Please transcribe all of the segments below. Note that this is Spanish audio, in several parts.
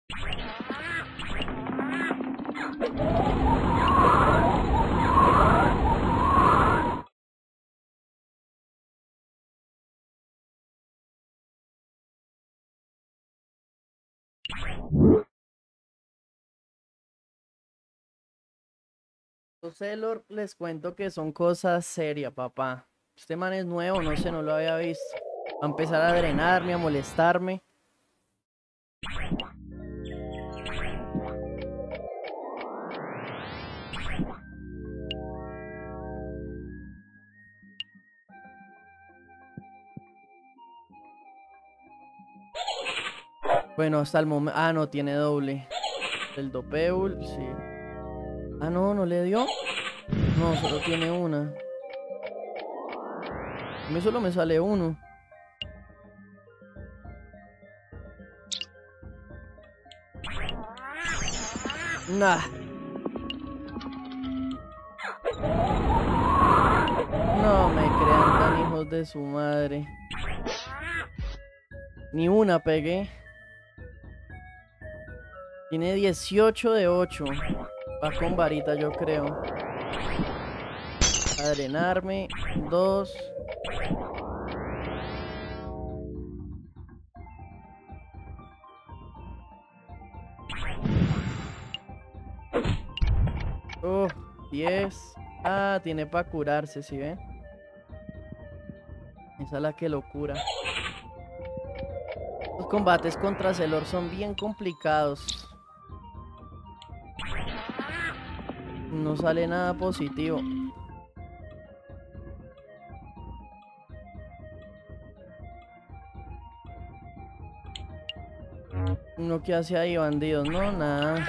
Sailor, les cuento que son cosas serias, papá. Este man es nuevo, no sé, no lo había visto. Va a empezar a drenarme, a molestarme. Bueno, hasta el momento... Ah, no, tiene doble. El Dopeul, sí. Ah, no, ¿no le dio? No, solo tiene una. A mí solo me sale uno. Nah. No me crean tan hijos de su madre. Ni una pegué. Tiene 18 de 8. Va con varita, yo creo. A drenarme. 2. Oh, 10. Ah, tiene para curarse, ¿sí ven? Esa es la que lo cura. Los combates contra Sailor son bien complicados. No sale nada positivo. ¿Uno qué hace ahí, bandidos? No, nada.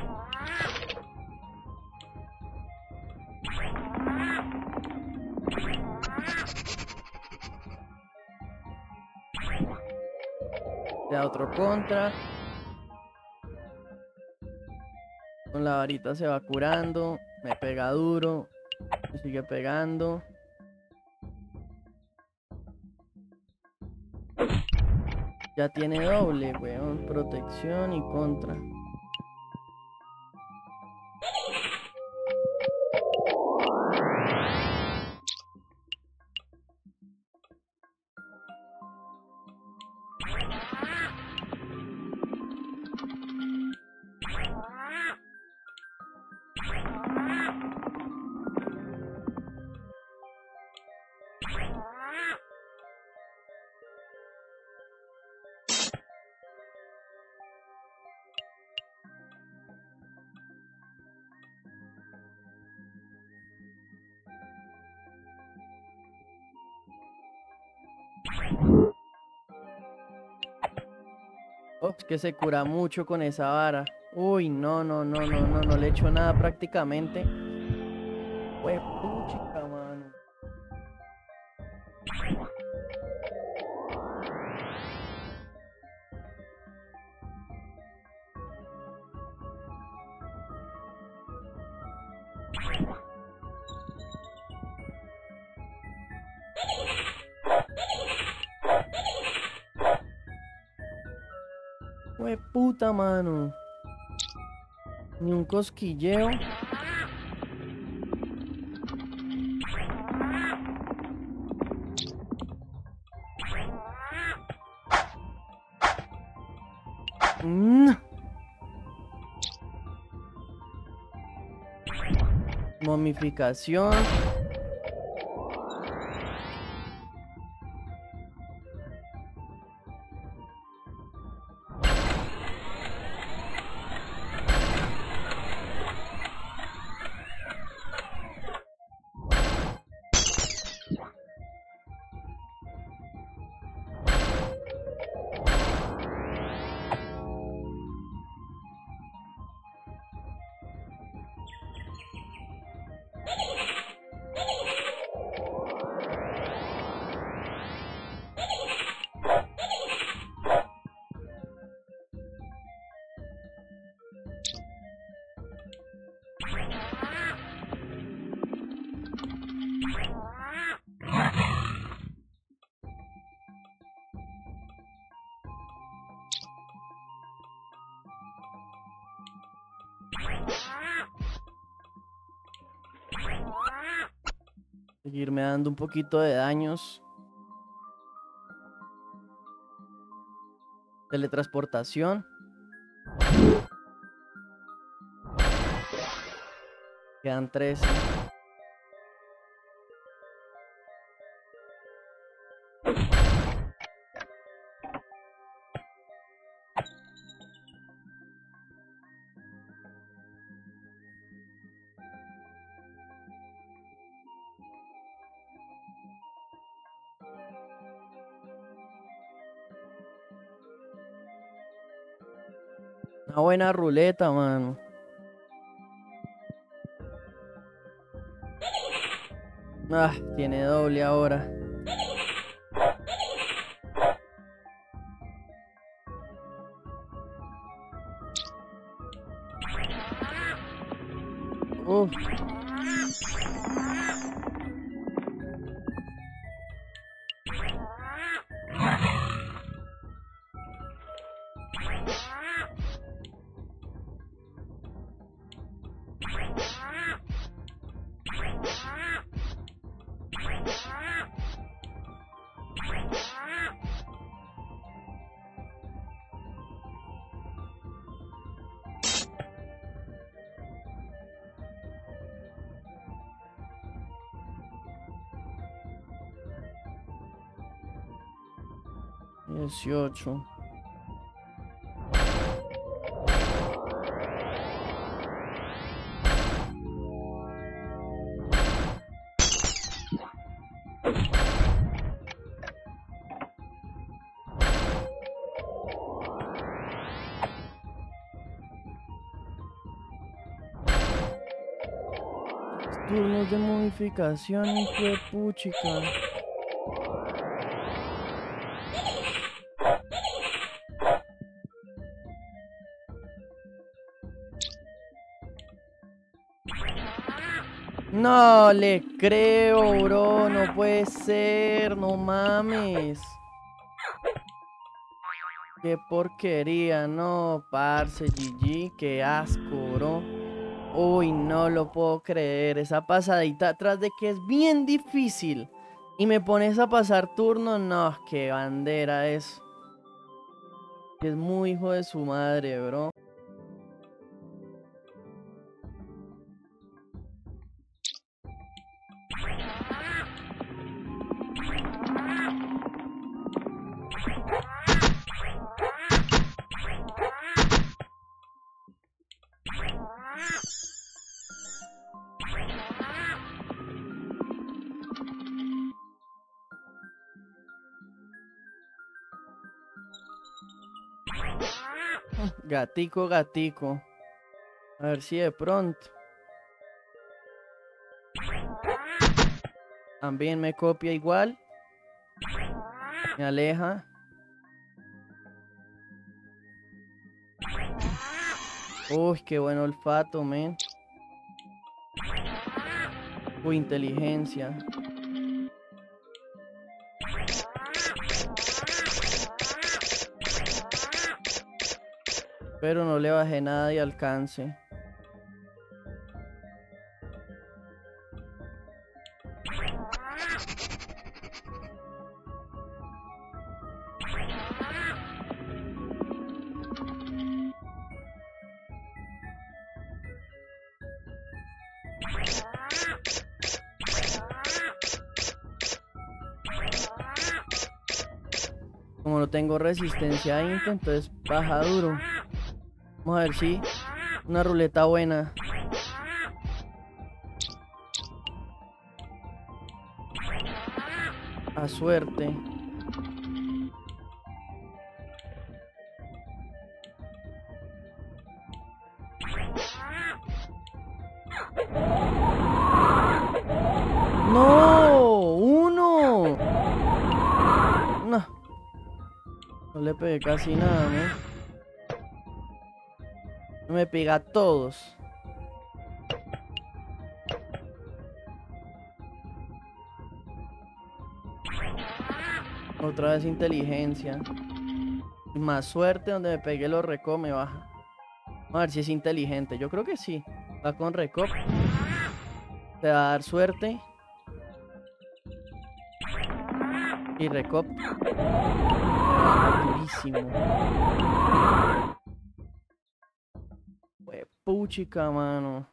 Le da otro contra. Con la varita se va curando. Me pega duro. Me sigue pegando. Ya tiene doble, weón. Protección y contra. Oh, es que se cura mucho con esa vara. Uy, no, no, no, no, no, no le echo nada prácticamente. Fue puchica, mano. Fue puta, mano. Ni un cosquilleo. Momificación. Seguirme dando un poquito de daños. Teletransportación. Quedan 13. Una buena ruleta, mano. Ah, tiene doble ahora. Uf. $18. Turnos de modificación, hijo de puchica. No le creo, bro. No puede ser. No mames. Qué porquería. No, parce, GG. Qué asco, bro. Uy, no lo puedo creer. Esa pasadita atrás de que es bien difícil. Y me pones a pasar turno. No, qué bandera es. Es muy hijo de su madre, bro. Gatico, gatico. A ver si de pronto. También me copia igual. Me aleja. Uy, qué buen olfato, men. Uy, inteligencia. Pero no le bajé nada de alcance. Como no tengo resistencia a Int, entonces baja duro. Vamos a ver si una ruleta buena. A suerte. ¡No! ¡Uno! No. No le pegué casi nada, ¿no? No me pega a todos. Otra vez inteligencia. Y más suerte, donde me pegué los recop me baja. Vamos a ver si es inteligente. Yo creo que sí. Va con recop. Te va a dar suerte. Y Recop. Durísimo. Puchica, mano.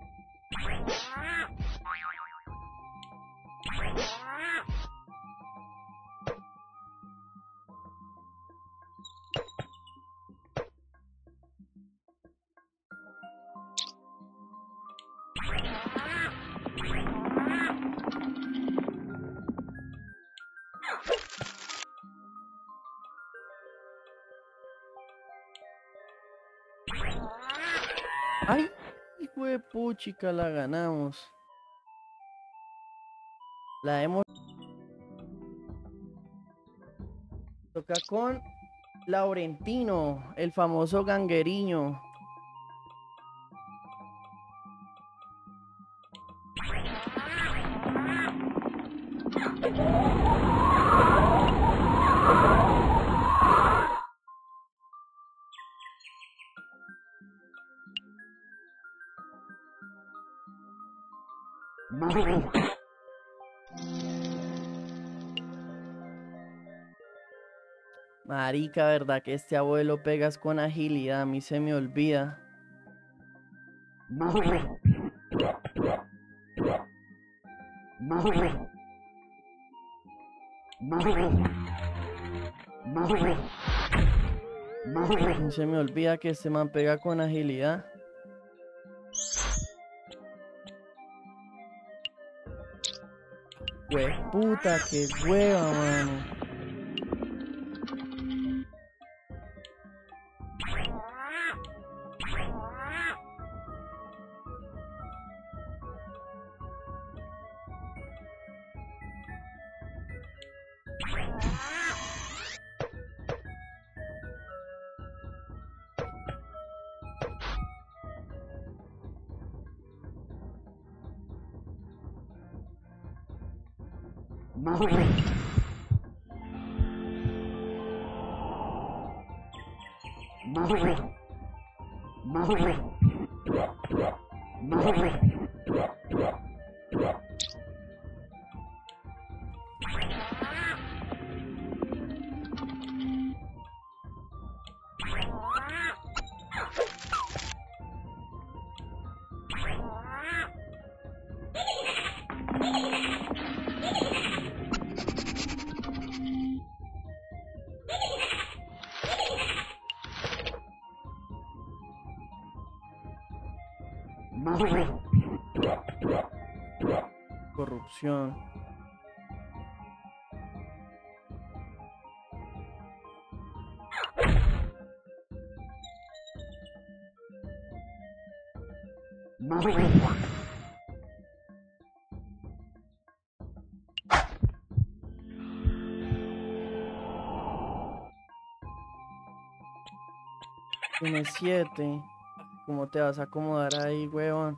Ay, hijo de puchica, la ganamos. La hemos... Toca con Laurentino, el famoso gangueriño. Marica, verdad que este abuelo pegas con agilidad, a mí se me olvida. Se me olvida que este man pega con agilidad. Puta, qué hueva, mano. Corrupción. Tiene 7. ¿Cómo te vas a acomodar ahí, huevón?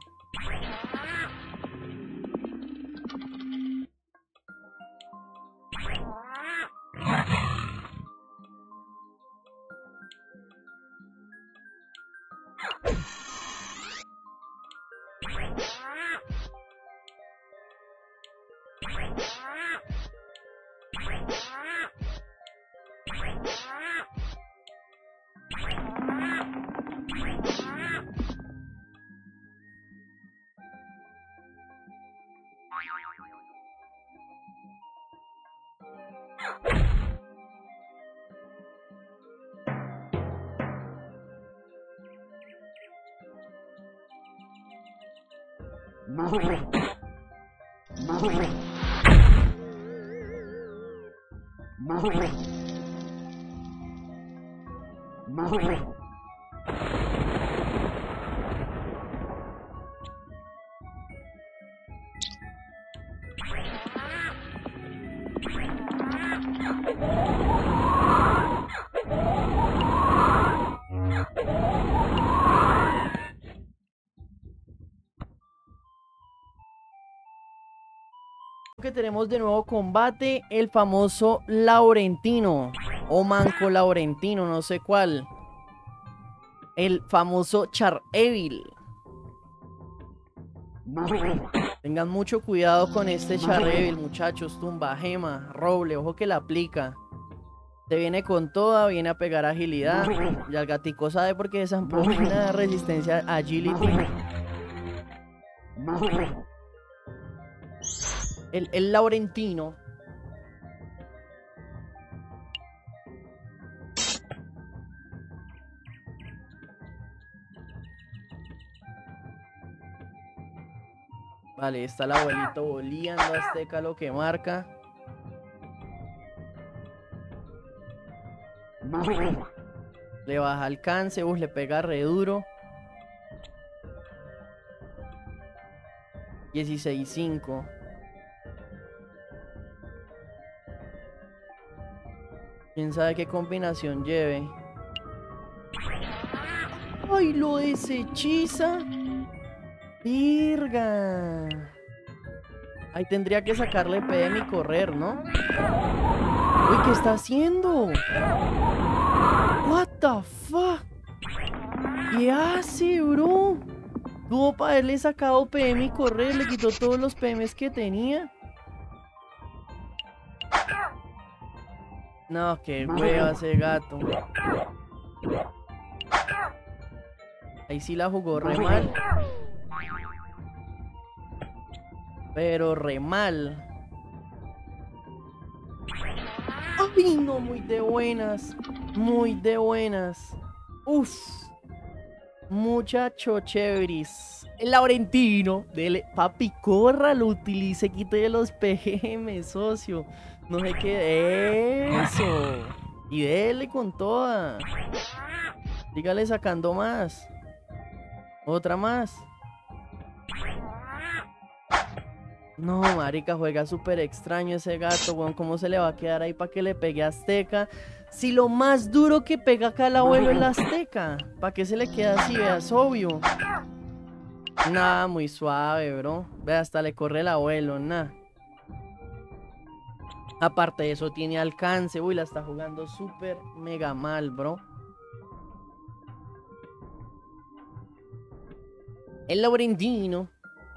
Que tenemos de nuevo combate, el famoso Laurentino o Manco Laurentino, no sé cuál, el famoso Char Evil. Tengan mucho cuidado con este Charrevil, muchachos. Tumba, gema, roble, ojo que la aplica. Se viene con toda, viene a pegar agilidad. Y el gatico sabe porque esa una resistencia agility. El Laurentino. Vale, está el abuelito boleando, Azteca lo que marca. Le baja alcance, le pega re duro. 16-5. Quién sabe qué combinación lleve. ¡Ay, lo deshechiza! ¡Virga! Ahí tendría que sacarle PM y correr, ¿no? ¡Uy, qué está haciendo! What the fuck? ¿Qué hace, bro? Tuvo para haberle sacado PM y correr, le quitó todos los PMs que tenía. No, qué hueva ese gato. Ahí sí la jugó re mal. Pero re mal. ¡Ay, no! Muy de buenas. Muy de buenas. Uf. Muchacho chéveris. El Laurentino. Dele. Papi, corra, lo utilice, quite de los PM, socio. No sé qué. Eso. Y dele con toda. Dígale sacando más. Otra más. No, marica, juega súper extraño ese gato, weón. ¿Cómo se le va a quedar ahí para que le pegue a Azteca? Si lo más duro que pega acá el abuelo es la Azteca. ¿Para qué se le queda así? Vea, es obvio. Nah, muy suave, bro. Vea, hasta le corre el abuelo, nah. Aparte de eso, tiene alcance. Uy, la está jugando súper mega mal, bro. El Laurentino.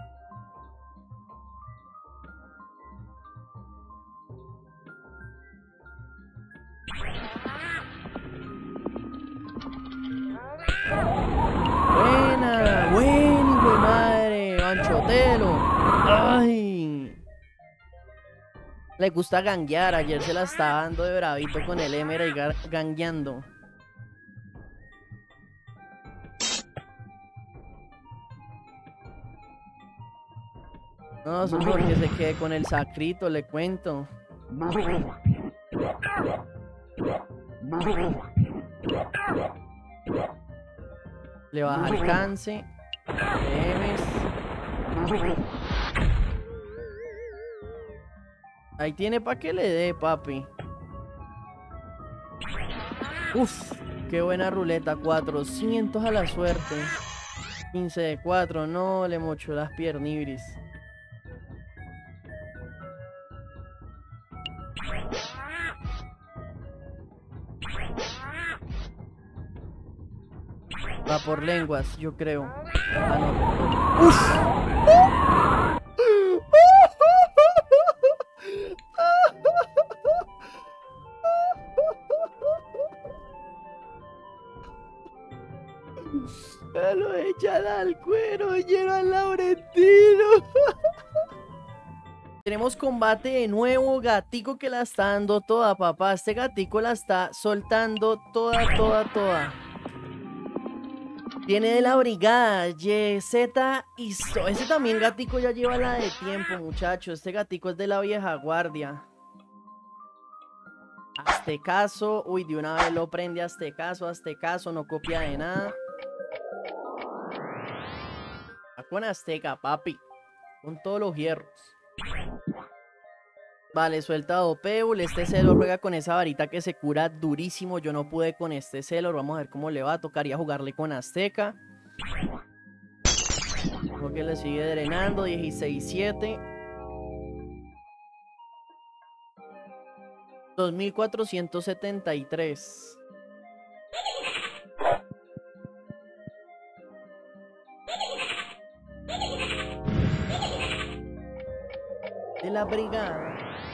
Buena, buen hijo de madre, Anchotelo. Ay. Le gusta ganguear, ayer se la estaba dando de bravito con el Emer y gangueando. No, eso es porque se quede con el sacrito, le cuento. Le baja alcance. Ahí tiene para que le dé, papi. Uf, qué buena ruleta. 400 a la suerte. 15 de 4. No, le mochó las piernibris. Va por lenguas, yo creo. Ah, no. ¡Uf! Me lo echan al cuero, lleno al Laurentino. Tenemos combate de nuevo, gatico que la está dando toda, papá. Este gatico la está soltando toda. Viene de la brigada, YZ y ese también gatico ya lleva la de tiempo, muchachos. Este gatico es de la vieja guardia. Aztecaso, uy, de una vez lo prende Aztecaso, no copia de nada. Va con Azteca, papi. Con todos los hierros. Vale, suelta a Dopeul. Este Celor juega con esa varita que se cura durísimo. Yo no pude con este Celor. Vamos a ver cómo le va. Tocaría jugarle con Azteca. Creo que le sigue drenando. 16-7. 2473. la brigada.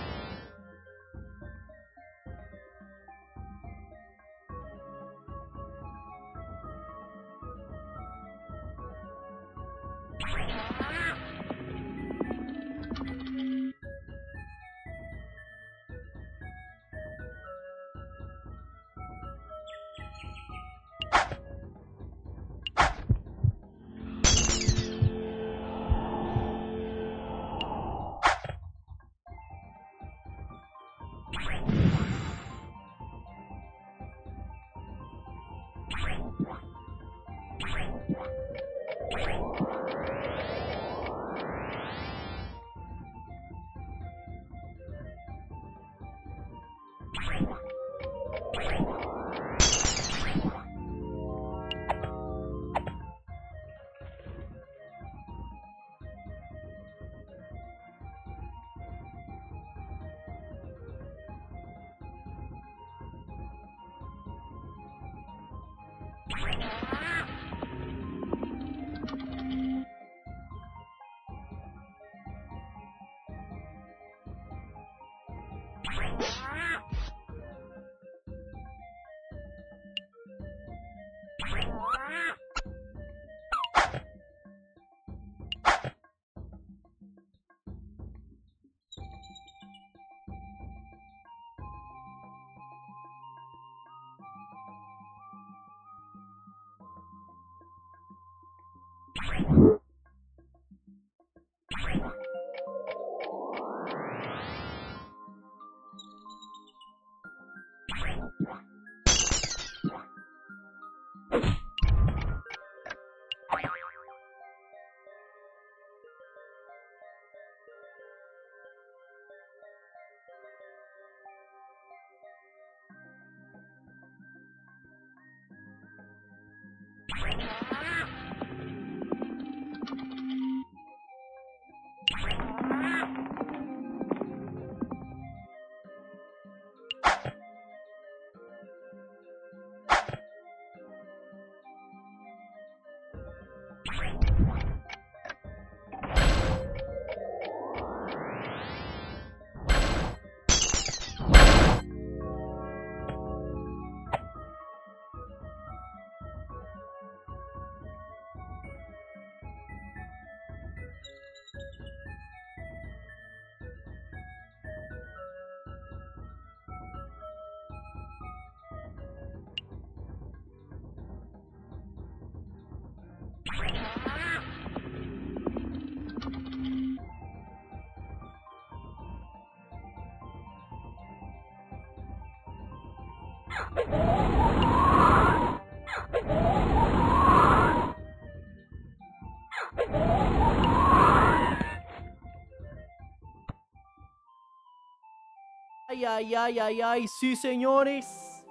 Ay, ay, ay, ay, ay, sí, señores.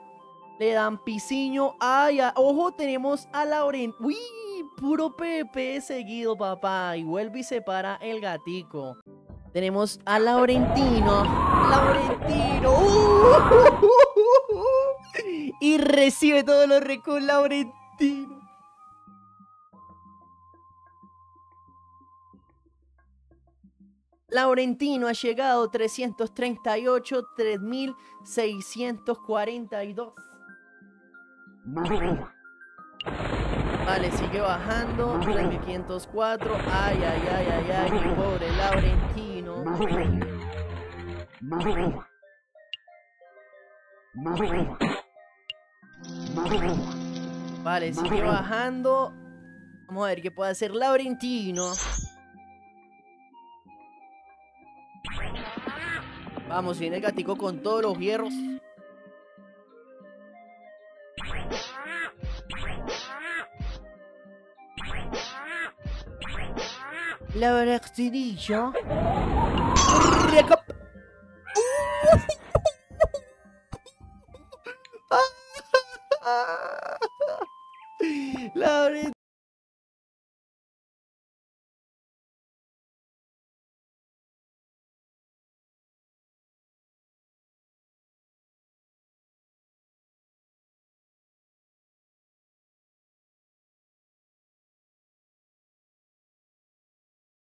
Le dan pisiño. Ay, ay, ojo, tenemos a Lauren. Uy, puro PP seguido, papá. Y vuelve y se para el gatico. Tenemos a Laurentino. Laurentino. Y recibe todos los recursos, Laurentino. Laurentino ha llegado 338, 3642. Vale, sigue bajando. 3504. Ay, ay, ay, ay, ay, mi pobre Laurentino. Vale, sigue bajando. Vamos a ver qué puede hacer Laurentino. Vamos, viene el gatico con todos los hierros. La Laurentinillo.